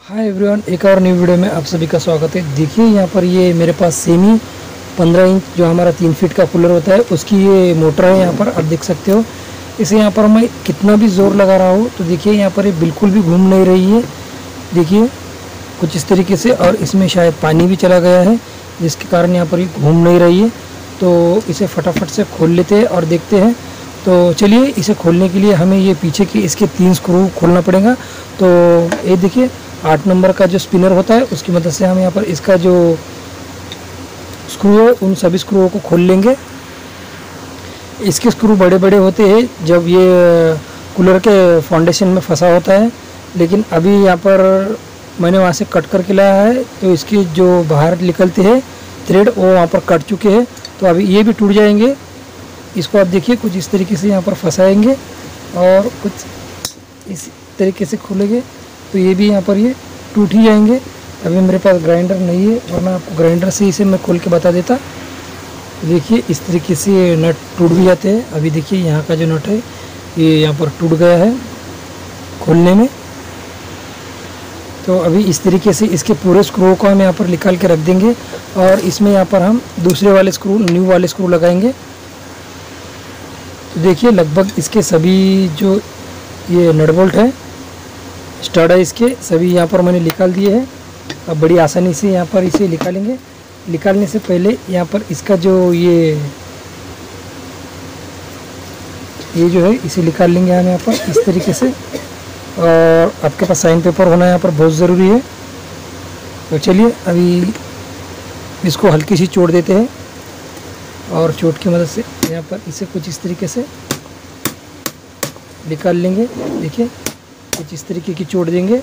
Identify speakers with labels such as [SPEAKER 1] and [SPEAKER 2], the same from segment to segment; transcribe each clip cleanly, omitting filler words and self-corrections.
[SPEAKER 1] Hi everyone, एक और new video में आप सभी का स्वागत है। देखिए यहाँ पर ये मेरे पास सेमी 15 इंच जो हमारा 3 फीट का कूलर होता है उसकी ये मोटर है। यहाँ पर आप देख सकते हो। इसे यहाँ पर मैं कितना भी ज़ोर लगा रहा हूँ तो देखिए यहाँ पर ये बिल्कुल भी घूम नहीं रही है। देखिए कुछ इस तरीके से, और इसमें शायद पानी भी चला गया है जिसके कारण यहाँ पर ये घूम नहीं रही है। तो इसे फटाफट से खोल लेते हैं और देखते हैं। तो चलिए, इसे खोलने के लिए हमें ये पीछे की इसके 3 स्क्रू खोलना पड़ेगा। तो ये देखिए 8 नंबर का जो स्पिनर होता है उसकी मदद से हम यहाँ पर इसका जो स्क्रू है उन सभी स्क्रूओं को खोल लेंगे। इसके स्क्रू बड़े बड़े होते हैं जब ये कूलर के फाउंडेशन में फंसा होता है, लेकिन अभी यहाँ पर मैंने वहाँ से कट करके लाया है तो इसकी जो बाहर निकलते हैं थ्रेड वो वहाँ पर कट चुके हैं। तो अभी ये भी टूट जाएंगे। इसको आप देखिए कुछ इस तरीके से यहाँ पर फंसाएंगे और कुछ इस तरीके से खोलेंगे तो ये भी यहाँ पर ये टूट ही जाएंगे। अभी मेरे पास ग्राइंडर नहीं है, वरना आपको ग्राइंडर से इसे मैं खोल के बता देता। देखिए इस तरीके से ये नट टूट भी जाते हैं। अभी देखिए यहाँ का जो नट है ये यहाँ पर टूट गया है खोलने में। तो अभी इस तरीके से इसके पूरे स्क्रू को हम यहाँ पर निकाल के रख देंगे और इसमें यहाँ पर हम दूसरे वाले स्क्रू, न्यू वाले स्क्रू लगाएंगे। तो देखिए लगभग इसके सभी जो ये नट बोल्ट है, स्टड है, इसके सभी यहाँ पर मैंने निकाल दिए हैं। अब बड़ी आसानी से यहाँ पर इसे निकालेंगे। निकालने से पहले यहाँ पर इसका जो ये जो है इसे निकाल लेंगे हम यहाँ पर इस तरीके से। और आपके पास साइन पेपर होना यहाँ पर बहुत ज़रूरी है। तो चलिए अभी इसको हल्की सी चोट देते हैं और चोट की मदद से यहाँ पर इसे कुछ इस तरीके से निकाल लेंगे। देखिए कुछ इस तरीके की चोट देंगे,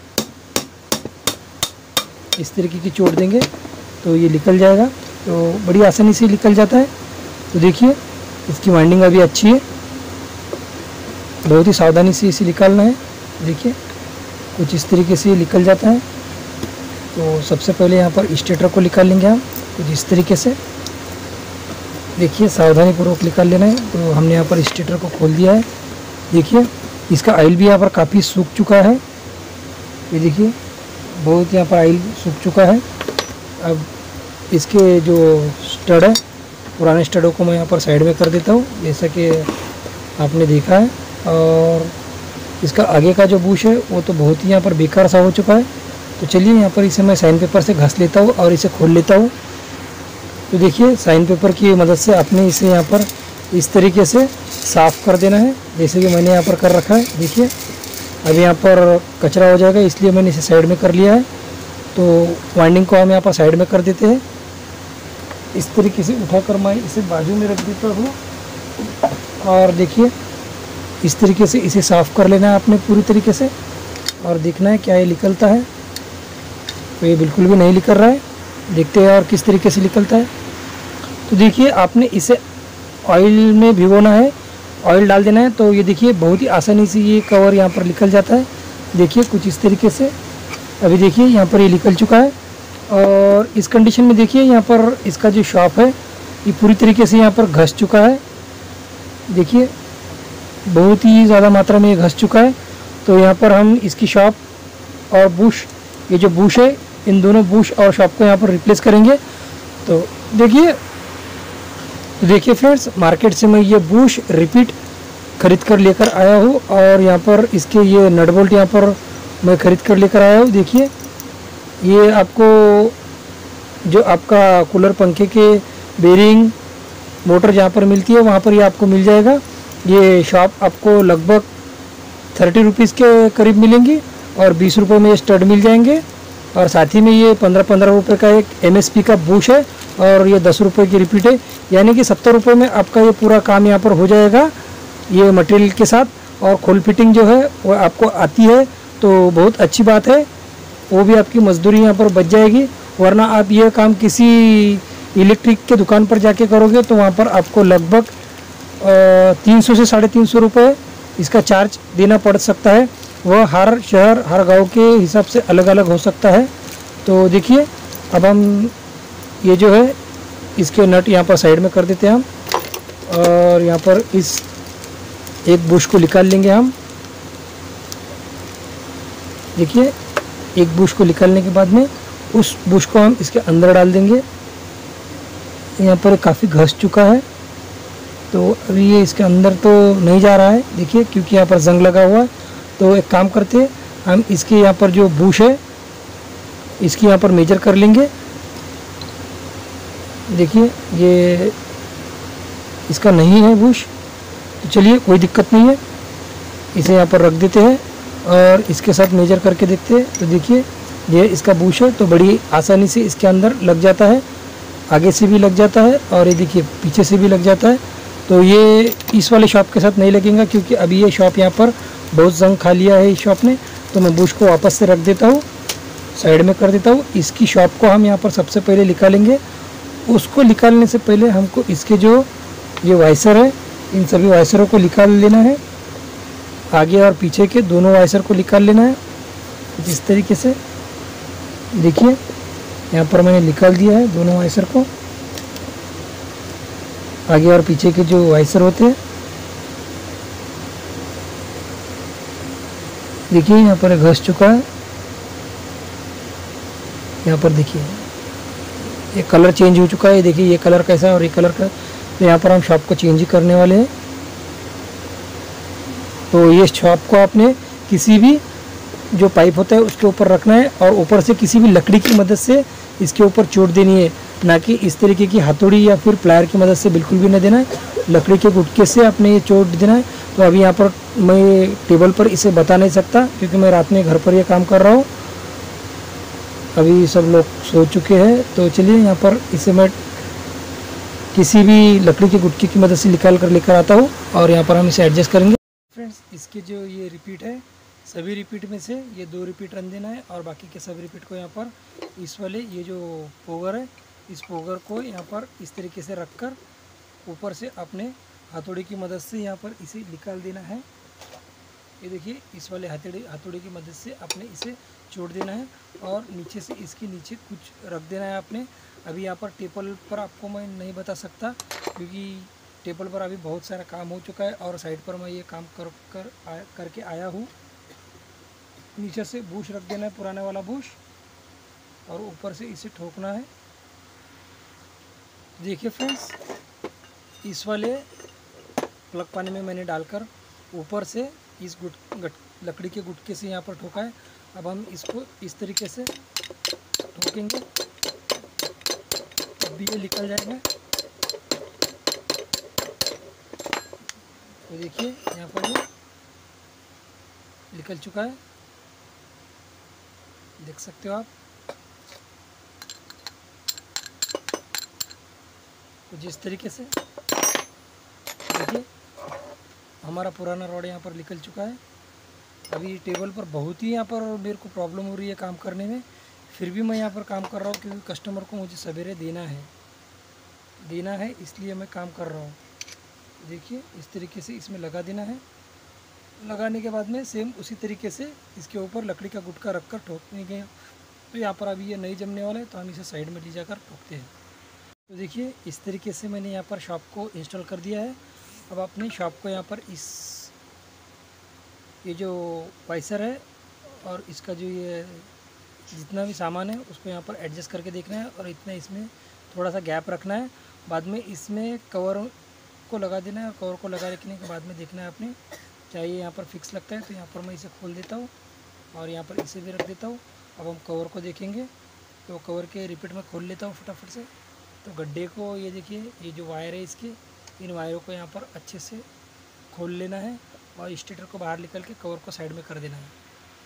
[SPEAKER 1] इस तरीके की चोट देंगे तो ये निकल जाएगा। तो बड़ी आसानी से निकल जाता है। तो देखिए इसकी वाइंडिंग अभी अच्छी है, बहुत ही सावधानी से इसे निकालना है। देखिए कुछ इस तरीके से ये निकल जाता है। तो सबसे पहले यहाँ पर स्टेटर को निकाल लेंगे हम कुछ इस तरीके से। देखिए सावधानी पूर्वक निकाल लेना है। तो हमने यहाँ पर स्टेटर को खोल दिया है। देखिए इसका ऑयल भी यहाँ पर काफ़ी सूख चुका है। ये देखिए बहुत यहाँ पर ऑयल सूख चुका है। अब इसके जो स्टड है, पुराने स्टडों को मैं यहाँ पर साइड में कर देता हूँ जैसा कि आपने देखा है। और इसका आगे का जो बुश है वो तो बहुत ही यहाँ पर बेकार सा हो चुका है। तो चलिए यहाँ पर इसे मैं साइन पेपर से घस लेता हूँ और इसे खोल लेता हूँ। तो देखिए साइन पेपर की मदद से आपने इसे यहाँ पर इस तरीके से साफ़ कर देना है जैसे कि मैंने यहाँ पर कर रखा है। देखिए अभी यहाँ पर कचरा हो जाएगा इसलिए मैंने इसे साइड में कर लिया है। तो वाइंडिंग को हम यहाँ पर साइड में कर देते हैं। इस तरीके से उठाकर मैं इसे बाजू में रख देता हूँ और देखिए इस तरीके से इसे साफ़ कर लेना है आपने पूरी तरीके से और देखना है क्या ये निकलता है। तो ये बिल्कुल भी नहीं निकल रहा है। देखते हैं और किस तरीके से निकलता है। तो देखिए आपने इसे ऑयल में भिगोना है, ऑयल डाल देना है। तो ये देखिए बहुत ही आसानी से ये कवर यहाँ पर निकल जाता है। देखिए कुछ इस तरीके से। अभी देखिए यहाँ पर ये निकल चुका है। और इस कंडीशन में देखिए यहाँ पर इसका जो शॉप है ये पूरी तरीके से यहाँ पर घस चुका है। देखिए बहुत ही ज़्यादा मात्रा में ये घस चुका है। तो यहाँ पर हम इसकी शॉप और बुश, ये जो बुश है, इन दोनों बुश और शॉप को यहाँ पर रिप्लेस करेंगे। तो देखिए फ्रेंड्स, मार्केट से मैं ये बुश रिपीट ख़रीद कर लेकर आया हूँ और यहाँ पर इसके ये नट बोल्ट यहाँ पर मैं ख़रीद कर लेकर आया हूँ। देखिए ये आपको जो आपका कूलर पंखे के बेरिंग मोटर जहाँ पर मिलती है वहाँ पर ये आपको मिल जाएगा। ये शॉप आपको लगभग 30 रुपीज़ के करीब मिलेंगी और 20 रुपये में ये स्टड मिल जाएंगे। और साथ ही में ये 15-15 रुपये का एक MSP का बुश है और ये 10 रुपये की रिपीट है, यानी कि 70 रुपये में आपका ये पूरा काम यहाँ पर हो जाएगा ये मटेरियल के साथ। और खोल फिटिंग जो है वो आपको आती है तो बहुत अच्छी बात है, वो भी आपकी मजदूरी यहाँ पर बच जाएगी। वरना आप ये काम किसी इलेक्ट्रिक के दुकान पर जाके करोगे तो वहाँ पर आपको लगभग 300 से 350 रुपये इसका चार्ज देना पड़ सकता है। वह हर शहर हर गांव के हिसाब से अलग अलग हो सकता है। तो देखिए अब हम ये जो है इसके नट यहाँ पर साइड में कर देते हैं हम और यहाँ पर इस एक बुश को निकाल लेंगे हम। देखिए एक बुश को निकालने के बाद में उस बुश को हम इसके अंदर डाल देंगे। यहाँ पर काफ़ी घस चुका है, तो अभी ये इसके अंदर तो नहीं जा रहा है, देखिए, क्योंकि यहाँ पर जंग लगा हुआ है। तो एक काम करते हैं, हम इसके यहाँ पर जो बुश है इसकी यहाँ पर मेजर कर लेंगे। देखिए ये इसका नहीं है बुश, तो चलिए कोई दिक्कत नहीं है, इसे यहाँ पर रख देते हैं और इसके साथ मेजर करके देखते हैं। तो देखिए ये इसका बुश है, तो बड़ी आसानी से इसके अंदर लग जाता है, आगे से भी लग जाता है और ये देखिए पीछे से भी लग जाता है। तो ये इस वाले शॉप के साथ नहीं लगेगा, क्योंकि अभी ये शॉप यहाँ पर बहुत जंग खा लिया है इस शॉप ने। तो मैं बुश को वापस से रख देता हूँ, साइड में कर देता हूँ। इसकी शॉप को हम यहाँ पर सबसे पहले निकालेंगे। उसको निकालने से पहले हमको इसके जो ये वाइसर है, इन सभी वाइसरों को निकाल लेना है, आगे और पीछे के दोनों वाइसर को निकाल लेना है जिस तरीके से। देखिए यहाँ पर मैंने निकाल दिया है दोनों वाइसर को, आगे और पीछे के जो वाइसर होते हैं। देखिए यहाँ पर घस चुका है, यहाँ पर देखिए ये कलर चेंज हो चुका है। देखिए ये कलर कैसा है और ये कलर का, तो यहाँ पर हम शॉप को चेंज ही करने वाले हैं। तो ये शॉप को आपने किसी भी जो पाइप होता है उसके ऊपर रखना है और ऊपर से किसी भी लकड़ी की मदद से इसके ऊपर चोट देनी है, ना कि इस तरीके की हथौड़ी या फिर प्लायर की मदद से बिल्कुल भी न देना है। लकड़ी के गुटके से आपने ये चोट देना है। तो अभी यहाँ पर मैं टेबल पर इसे बता नहीं सकता, क्योंकि मैं रात में घर पर ये काम कर रहा हूँ, अभी सब लोग सो चुके हैं। तो चलिए यहाँ पर इसे मैं किसी भी लकड़ी के गुटके की मदद से निकाल कर लेकर आता हूँ और यहाँ पर हम इसे एडजस्ट करेंगे। फ्रेंड्स, इसके जो ये रिपीट है, सभी रिपीट में से ये 2 रिपीट रन देना है और बाकी के सभी रिपीट को यहाँ पर इस वाले ये जो पोगर है, इस पोगर को यहाँ पर इस तरीके से रखकर ऊपर से अपने हथौड़ी की मदद से यहाँ पर इसे निकाल देना है। ये देखिए इस वाले हथौड़ी की मदद से आपने इसे छोड़ देना है और नीचे से इसके नीचे कुछ रख देना है आपने। अभी यहाँ पर टेबल पर आपको मैं नहीं बता सकता, क्योंकि टेबल पर अभी बहुत सारा काम हो चुका है और साइड पर मैं ये काम करके आया हूँ। नीचे से बुश रख देना है, पुराने वाला बुश, और ऊपर से इसे ठोकना है। देखिए फ्रेंड्स, इस वाले प्लग पानी में मैंने डालकर ऊपर से इस लकड़ी के गुटके से यहाँ पर ठोका है। अब हम इसको इस तरीके से ठोकेंगे, अब भी ये निकल जाएगा। तो देखिए यहाँ पर ये निकल चुका है, देख सकते हो आप। कुछ इस तरीके से देखिए हमारा पुराना रॉड यहाँ पर निकल चुका है। अभी टेबल पर बहुत ही यहाँ पर मेरे को प्रॉब्लम हो रही है काम करने में, फिर भी मैं यहाँ पर काम कर रहा हूँ, क्योंकि कस्टमर को मुझे सवेरे देना है, इसलिए मैं काम कर रहा हूँ। देखिए इस तरीके से इसमें लगा देना है। लगाने के बाद में सेम उसी तरीके से इसके ऊपर लकड़ी का गुटका रखकर ठोकने गए। तो यहाँ पर अभी ये नहीं जमने वाला है, तो हम इसे साइड में ले जाकर ठोकते हैं। तो देखिए इस तरीके से मैंने यहाँ पर शॉप को इंस्टॉल कर दिया है। अब अपने शॉप को यहाँ पर ये जो वाइसर है और इसका जो ये जितना भी सामान है उसको यहाँ पर एडजस्ट करके देखना है और इतना इसमें थोड़ा सा गैप रखना है। बाद में इसमें कवर को लगा देना है और कवर को लगा रखने के बाद में देखना है आपने क्या ये यहाँ पर फिक्स लगता है। तो यहाँ पर मैं इसे खोल देता हूँ और यहाँ पर इसे भी रख देता हूँ। अब हम कवर को देखेंगे, तो कवर के रिपीट में खोल लेता हूँ फटाफट से। तो गड्ढे को ये देखिए, ये जो वायर है इसके, इन वायरों को यहाँ पर अच्छे से खोल लेना है और स्टेटर को बाहर निकल के कवर को साइड में कर देना है।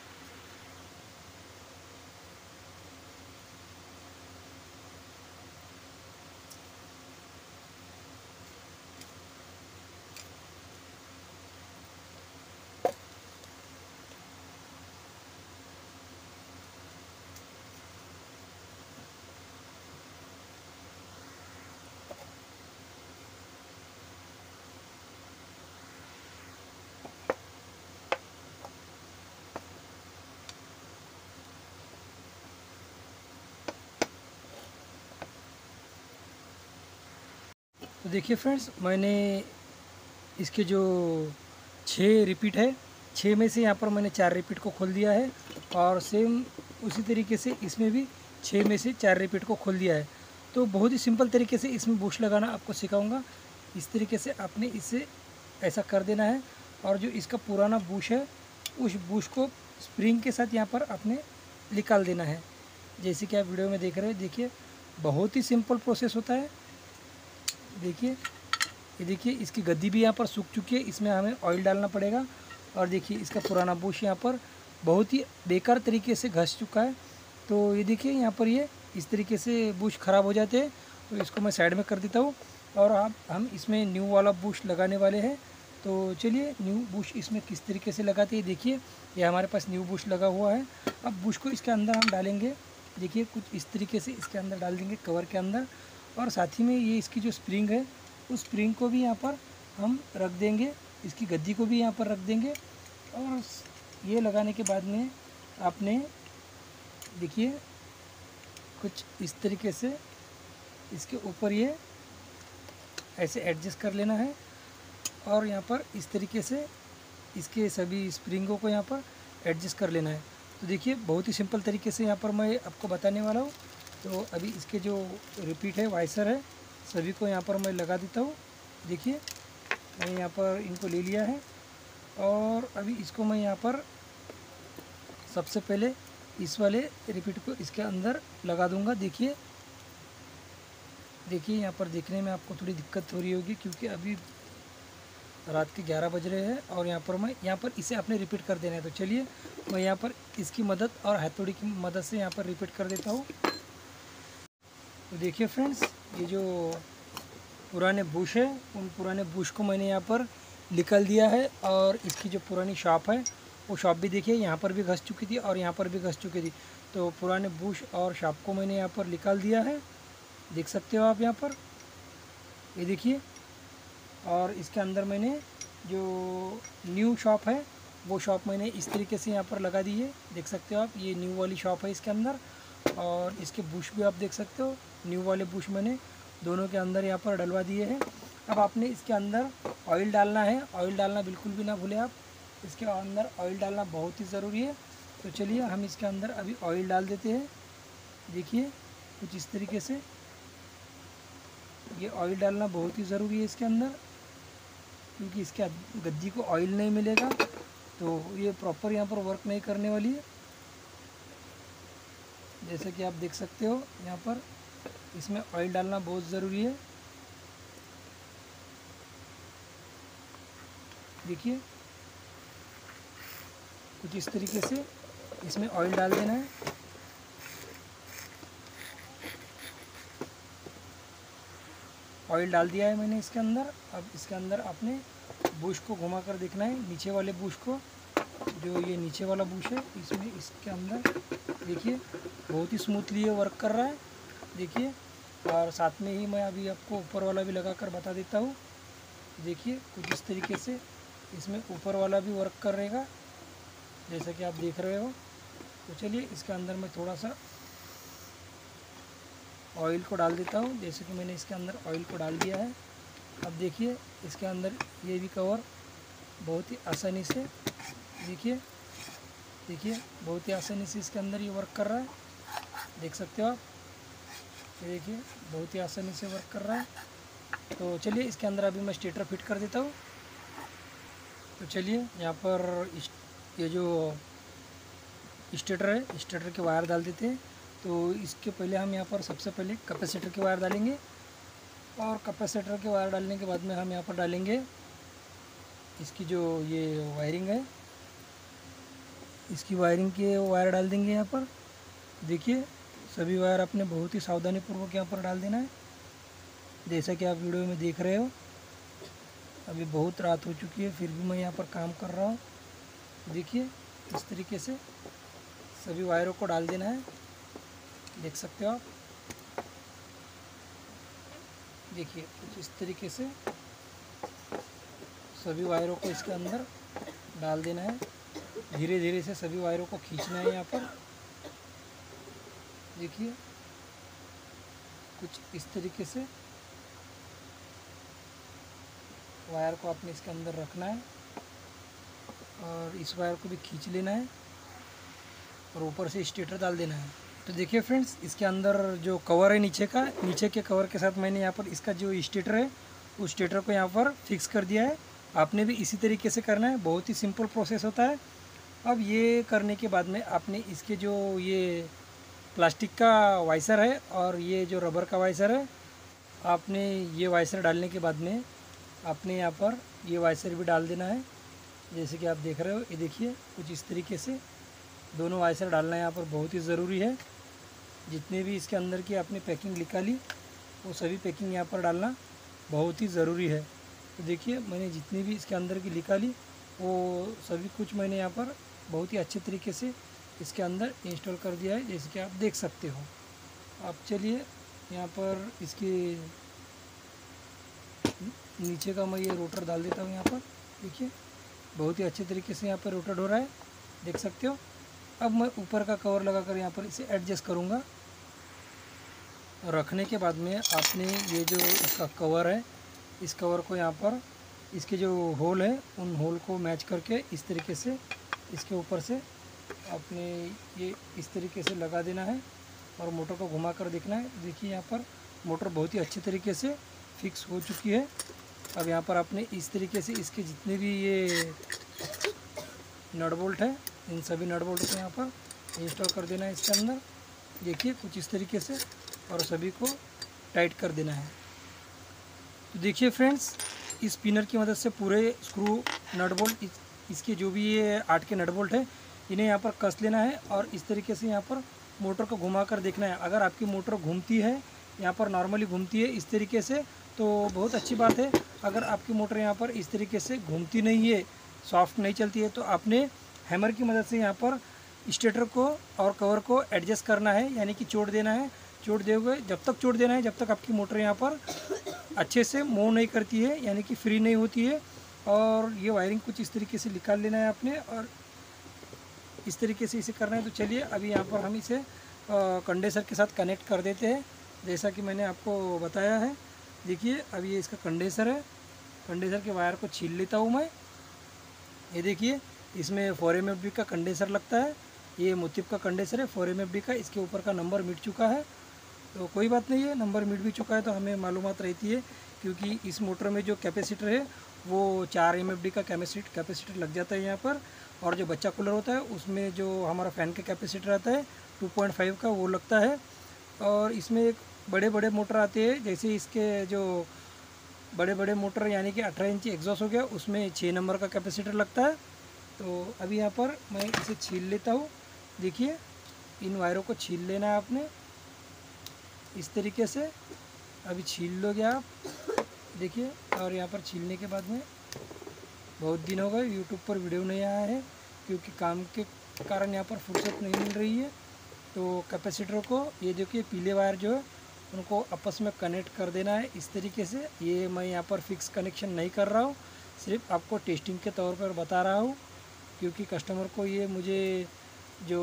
[SPEAKER 1] तो देखिए फ्रेंड्स, मैंने इसके जो 6 रिपीट है, 6 में से यहाँ पर मैंने 4 रिपीट को खोल दिया है और सेम उसी तरीके से इसमें भी 6 में से 4 रिपीट को खोल दिया है। तो बहुत ही सिंपल तरीके से इसमें बुश लगाना आपको सिखाऊंगा। इस तरीके से आपने इसे ऐसा कर देना है और जो इसका पुराना बुश है उस बुश को स्प्रिंग के साथ यहाँ पर आपने निकाल देना है। जैसे कि आप वीडियो में देख रहे हैं, देखिए बहुत ही सिंपल प्रोसेस होता है। देखिए ये देखिए इसकी गद्दी भी यहाँ पर सूख चुकी है, इसमें हमें ऑयल डालना पड़ेगा। और देखिए इसका पुराना बुश यहाँ पर बहुत ही बेकार तरीके से घस चुका है। तो ये देखिए यहाँ पर ये इस तरीके से बुश ख़राब हो जाते हैं। तो इसको मैं साइड में कर देता हूँ और अब हम इसमें न्यू वाला बुश लगाने वाले हैं। तो चलिए न्यू बुश इसमें किस तरीके से लगाते हैं। देखिए ये हमारे पास न्यू बुश लगा हुआ है। अब बुश को इसके अंदर हम डालेंगे। देखिए कुछ इस तरीके से इसके अंदर डाल देंगे कवर के अंदर, और साथ ही में ये इसकी जो स्प्रिंग है उस स्प्रिंग को भी यहाँ पर हम रख देंगे, इसकी गद्दी को भी यहाँ पर रख देंगे। और ये लगाने के बाद में आपने देखिए कुछ इस तरीके से इसके ऊपर ये ऐसे एडजस्ट कर लेना है और यहाँ पर इस तरीके से इसके सभी स्प्रिंगों को यहाँ पर एडजस्ट कर लेना है। तो देखिए बहुत ही सिंपल तरीके से यहाँ पर मैं आपको बताने वाला हूँ। तो अभी इसके जो रिपीट है वाइसर है सभी को यहाँ पर मैं लगा देता हूँ। देखिए मैंने यहाँ पर इनको ले लिया है और अभी इसको मैं यहाँ पर सबसे पहले इस वाले रिपीट को इसके अंदर लगा दूंगा। देखिए यहाँ पर देखने में आपको थोड़ी दिक्कत हो रही होगी क्योंकि अभी रात के 11 बज रहे हैं और यहाँ पर इसे आपने रिपीट कर देना है। तो चलिए मैं यहाँ पर इसकी मदद और हथौड़ी की मदद से यहाँ पर रिपीट कर देता हूँ। तो देखिए फ्रेंड्स, ये जो पुराने बुश है उन पुराने बुश को मैंने यहाँ पर निकाल दिया है और इसकी जो पुरानी शॉप है वो शॉप भी देखिए यहाँ पर भी घस चुकी थी और यहाँ पर भी घस चुकी थी। तो पुराने बुश और शॉप को मैंने यहाँ पर निकाल दिया है, देख सकते हो आप यहाँ पर, ये देखिए। और इसके अंदर मैंने जो न्यू शॉप है वो शॉप मैंने इस तरीके से यहाँ पर लगा दी है, देख सकते हो आप। ये न्यू वाली शॉप है इसके अंदर और इसके बुश भी आप देख सकते हो। न्यू वाले बुश मैंने दोनों के अंदर यहाँ पर डलवा दिए हैं। अब आपने इसके अंदर ऑयल डालना है, ऑयल डालना बिल्कुल भी ना भूलें आप, इसके अंदर ऑयल डालना बहुत ही ज़रूरी है। तो चलिए हम इसके अंदर अभी ऑयल डाल देते हैं। देखिए कुछ इस तरीके से ये ऑयल डालना बहुत ही ज़रूरी है इसके अंदर, क्योंकि इसके गद्दी को ऑयल नहीं मिलेगा तो ये प्रॉपर यहाँ पर वर्क नहीं करने वाली है। जैसे कि आप देख सकते हो यहाँ पर इसमें ऑयल डालना बहुत ज़रूरी है। देखिए कुछ इस तरीके से इसमें ऑयल डाल देना है। ऑयल डाल दिया है मैंने इसके अंदर। अब इसके अंदर आपने बुश को घुमा कर देखना है, नीचे वाले बुश को, जो ये नीचे वाला बुश है इसमें इसके अंदर देखिए बहुत ही स्मूथली ये वर्क कर रहा है। देखिए और साथ में ही मैं अभी आपको ऊपर वाला भी लगा कर बता देता हूँ। देखिए कुछ इस तरीके से इसमें ऊपर वाला भी वर्क कर रहेगा जैसा कि आप देख रहे हो। तो चलिए इसके अंदर मैं थोड़ा सा ऑयल को डाल देता हूँ, जैसे कि मैंने इसके अंदर ऑयल को डाल दिया है। अब देखिए इसके अंदर ये भी कवर बहुत ही आसानी से देखिए बहुत ही आसानी से इसके अंदर ये वर्क कर रहा है, देख सकते हो आप। ये देखिए बहुत ही आसानी से वर्क कर रहा है। तो चलिए इसके अंदर अभी मैं स्टेटर फिट कर देता हूँ। तो चलिए यहाँ पर ये जो स्टेटर है स्टेटर के वायर डाल देते हैं। तो इसके पहले हम यहाँ पर सबसे पहले कैपेसिटर के वायर डालेंगे और कैपेसिटर के वायर डालने के बाद में हम यहाँ पर डालेंगे इसकी जो ये वायरिंग है, इसकी वायरिंग के वायर डाल देंगे यहाँ पर। देखिए सभी वायर अपने बहुत ही सावधानीपूर्वक यहाँ पर डाल देना है, जैसा कि आप वीडियो में देख रहे हो। अभी बहुत रात हो चुकी है फिर भी मैं यहाँ पर काम कर रहा हूँ। देखिए इस तरीके से सभी वायरों को डाल देना है, देख सकते हो आप। देखिए कुछ इस तरीके से सभी वायरों को इसके अंदर डाल देना है। धीरे धीरे से सभी वायरों को खींचना है यहाँ पर। देखिए कुछ इस तरीके से वायर को आपने इसके अंदर रखना है और इस वायर को भी खींच लेना है। और ऊपर से स्टेटर डाल देना है। तो देखिए फ्रेंड्स, इसके अंदर जो कवर है नीचे का, नीचे के कवर के साथ मैंने यहाँ पर इसका जो स्टेटर है उस स्टेटर को यहाँ पर फिक्स कर दिया है। आपने भी इसी तरीके से करना है, बहुत ही सिंपल प्रोसेस होता है। अब ये करने के बाद में आपने इसके जो ये प्लास्टिक का वाइसर है और ये जो रबर का वाइसर है, आपने ये वाइसर डालने के बाद में आपने यहाँ पर ये वाइसर भी डाल देना है। जैसे कि आप देख रहे हो, ये देखिए कुछ इस तरीके से दोनों वाइसर डालना यहाँ पर बहुत ही ज़रूरी है। जितने भी इसके अंदर की आपने पैकिंग निकाली वो सभी पैकिंग यहाँ पर डालना बहुत ही ज़रूरी है। तो देखिए मैंने जितनी भी इसके अंदर की निकाली वो सभी कुछ मैंने यहाँ पर बहुत ही अच्छे तरीके से इसके अंदर इंस्टॉल कर दिया है, जैसे कि आप देख सकते हो। अब चलिए यहाँ पर इसके नीचे का मैं ये रोटर डाल देता हूँ। यहाँ पर देखिए बहुत ही अच्छे तरीके से यहाँ पर रोटेट हो रहा है, देख सकते हो। अब मैं ऊपर का कवर लगाकर यहाँ पर इसे एडजस्ट करूँगा। रखने के बाद में आपने ये जो इसका कवर है, इस कवर को यहाँ पर इसके जो होल है उन होल को मैच करके इस तरीके से इसके ऊपर से आपने ये इस तरीके से लगा देना है और मोटर को घुमा कर देखना है। देखिए यहाँ पर मोटर बहुत ही अच्छे तरीके से फिक्स हो चुकी है। अब यहाँ पर आपने इस तरीके से इसके जितने भी ये नट बोल्ट है इन सभी नट बोल्ट को यहाँ पर इंस्टॉल कर देना है इसके अंदर। देखिए कुछ इस तरीके से, और सभी को टाइट कर देना है। तो देखिए फ्रेंड्स, इस पिनर की मदद से पूरे स्क्रू नट बोल्ट इसके जो भी ये 8 के नट बोल्ट है इन्हें यहाँ पर कस लेना है और इस तरीके से यहाँ पर मोटर को घुमा कर देखना है। अगर आपकी मोटर घूमती है, यहाँ पर नॉर्मली घूमती है इस तरीके से, तो बहुत अच्छी बात है। अगर आपकी मोटर यहाँ पर इस तरीके से घूमती नहीं है, सॉफ्ट नहीं चलती है, तो आपने हैमर की मदद से यहाँ पर स्टेटर को और कवर को एडजस्ट करना है, यानी कि चोट देना है। चोट दोगे, जब तक चोट देना है जब तक आपकी मोटर यहाँ पर अच्छे से मूव नहीं करती है, यानी कि फ्री नहीं होती है। और ये वायरिंग कुछ इस तरीके से निकाल लेना है आपने और इस तरीके से इसे करना है। तो चलिए अभी यहाँ पर हम इसे कंडेंसर के साथ कनेक्ट कर देते हैं, जैसा कि मैंने आपको बताया है। देखिए अब ये इसका कंडेंसर है, कंडेंसर के वायर को छील लेता हूँ मैं। ये देखिए इसमें 4 MFD का कंडेंसर लगता है, ये मोतिफ का कंडेंसर है 4 MFD का। इसके ऊपर का नंबर मिट चुका है, तो कोई बात नहीं है, नंबर मिट भी चुका है तो हमें मालूमात रहती है, क्योंकि इस मोटर में जो कैपेसिटर है वो 4 MFD का कैपेसिटर लग जाता है यहाँ पर। और जो बच्चा कूलर होता है उसमें जो हमारा फ़ैन का कैपेसिटर आता है 2.5 का वो लगता है। और इसमें एक बड़े बड़े मोटर आते हैं, जैसे इसके जो बड़े बड़े मोटर यानी कि 18 इंची एग्जॉस्ट हो गया, उसमें 6 नंबर का कैपेसिटर लगता है। तो अभी यहाँ पर मैं इसे छील लेता हूँ। देखिए इन वायरों को छील लेना है आपने इस तरीके से। अभी छील लोगे आप, देखिए। और यहाँ पर छीलने के बाद में बहुत दिन हो गए यूट्यूब पर वीडियो नहीं आया है, क्योंकि काम के कारण यहाँ पर फुर्सत नहीं मिल रही है। तो कैपेसिटर को ये देखिए पीले वायर जो है उनको आपस में कनेक्ट कर देना है इस तरीके से। ये मैं यहाँ पर फिक्स कनेक्शन नहीं कर रहा हूँ, सिर्फ आपको टेस्टिंग के तौर पर बता रहा हूँ, क्योंकि कस्टमर को ये मुझे जो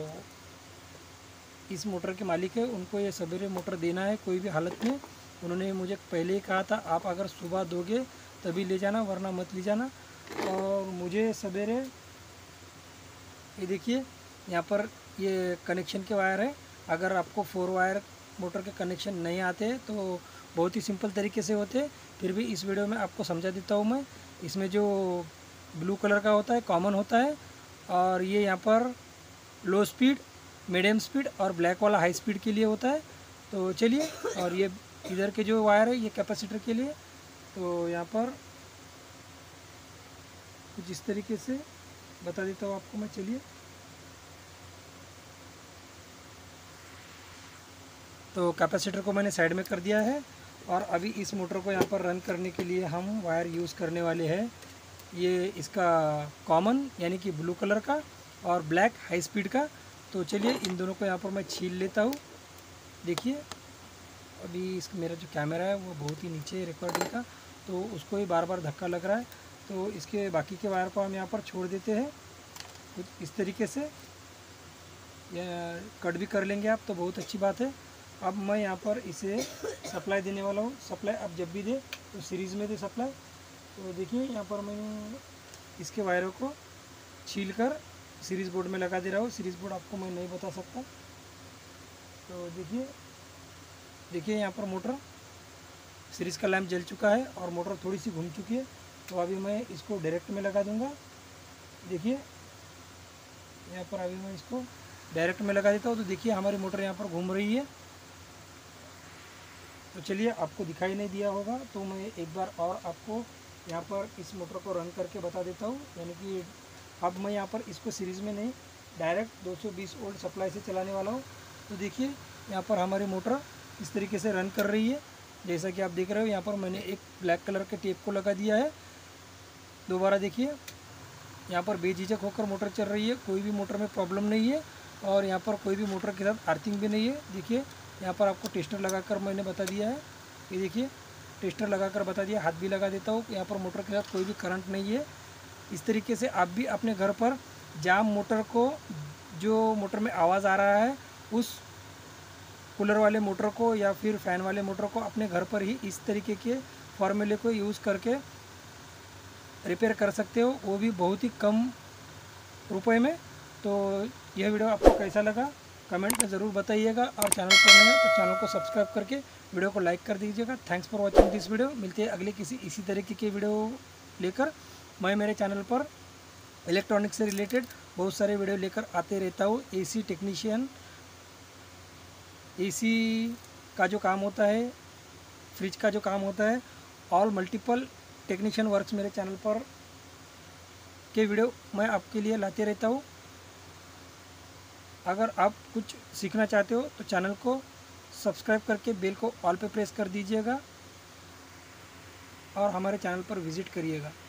[SPEAKER 1] इस मोटर के मालिक है उनको ये सवेरे मोटर देना है कोई भी हालत में। उन्होंने मुझे पहले ही कहा था आप अगर सुबह दोगे तभी ले जाना, वरना मत ले जाना। और मुझे सवेरे ये देखिए यहाँ पर ये कनेक्शन के वायर है। अगर आपको 4 वायर मोटर के कनेक्शन नहीं आते तो बहुत ही सिंपल तरीके से होते, फिर भी इस वीडियो में आपको समझा देता हूँ मैं। इसमें जो ब्लू कलर का होता है कॉमन होता है, और ये यहाँ पर लो स्पीड, मीडियम स्पीड और ब्लैक वाला हाई स्पीड के लिए होता है। तो चलिए, और ये इधर के जो वायर है ये कैपेसिटर के लिए। तो यहाँ पर कुछ इस तरीके से बता देता हूँ आपको मैं। चलिए, तो कैपेसिटर को मैंने साइड में कर दिया है और अभी इस मोटर को यहाँ पर रन करने के लिए हम वायर यूज़ करने वाले हैं। ये इसका कॉमन यानी कि ब्लू कलर का और ब्लैक हाई स्पीड का। तो चलिए इन दोनों को यहाँ पर मैं छील लेता हूँ। देखिए अभी मेरा जो कैमरा है वो बहुत ही नीचे है रिकॉर्डिंग का, तो उसको ही बार बार धक्का लग रहा है। तो इसके बाकी के वायर को हम यहाँ पर छोड़ देते हैं कुछ इस तरीके से, या कट भी कर लेंगे आप तो बहुत अच्छी बात है। अब मैं यहाँ पर इसे सप्लाई देने वाला हूँ। सप्लाई आप जब भी दे तो सीरीज़ में दे सप्लाई। तो देखिए यहाँ पर मैंने इसके वायरों को छील कर सीरीज़ बोर्ड में लगा दे रहा हूँ। सीरीज़ बोर्ड आपको मैं नहीं बता सकता। तो देखिए यहाँ पर मोटर सीरीज़ का लैंप जल चुका है और मोटर थोड़ी सी घूम चुकी है। तो अभी मैं इसको डायरेक्ट में लगा दूंगा। देखिए यहाँ पर अभी मैं इसको डायरेक्ट में लगा देता हूँ। तो देखिए हमारी मोटर यहाँ पर घूम रही है। तो चलिए, आपको दिखाई नहीं दिया होगा तो मैं एक बार और आपको यहाँ पर इस मोटर को रन करके बता देता हूँ। यानी कि अब मैं यहाँ पर इसको सीरीज़ में नहीं, डायरेक्ट 220 वोल्ट सप्लाई से चलाने वाला हूँ। तो देखिए यहाँ पर हमारी मोटर इस तरीके से रन कर रही है। जैसा कि आप देख रहे हो, यहाँ पर मैंने एक ब्लैक कलर के टेप को लगा दिया है। दोबारा देखिए, यहाँ पर बेझिझक होकर मोटर चल रही है, कोई भी मोटर में प्रॉब्लम नहीं है और यहाँ पर कोई भी मोटर के साथ अर्थिंग भी नहीं है। देखिए यहाँ पर आपको टेस्टर लगाकर मैंने बता दिया है। ये देखिए टेस्टर लगाकर बता दिया, हाथ भी लगा देता हूँ। यहाँ पर मोटर के साथ कोई भी करंट नहीं है। इस तरीके से आप भी अपने घर पर जाम मोटर को, जो मोटर में आवाज़ आ रहा है, उस कूलर वाले मोटर को या फिर फ़ैन वाले मोटर को अपने घर पर ही इस तरीके के फॉर्मूले को यूज़ करके रिपेयर कर सकते हो, वो भी बहुत ही कम रुपए में। तो यह वीडियो आपको कैसा लगा कमेंट में ज़रूर बताइएगा और चैनल पर नए हैं तो चैनल को सब्सक्राइब करके वीडियो को लाइक कर दीजिएगा। Thanks for watching this video. मिलते हैं अगले किसी इसी तरीके के वीडियो लेकर। मैं मेरे चैनल पर इलेक्ट्रॉनिक्स से रिलेटेड बहुत सारे वीडियो लेकर आते रहता हूँ। एसी टेक्नीशियन, एसी का जो काम होता है, फ्रिज का जो काम होता है, ऑल मल्टीपल टेक्नीशियन वर्क्स मेरे चैनल पर के वीडियो मैं आपके लिए लाते रहता हूँ। अगर आप कुछ सीखना चाहते हो तो चैनल को सब्सक्राइब करके बेल को ऑल पे प्रेस कर दीजिएगा और हमारे चैनल पर विज़िट करिएगा।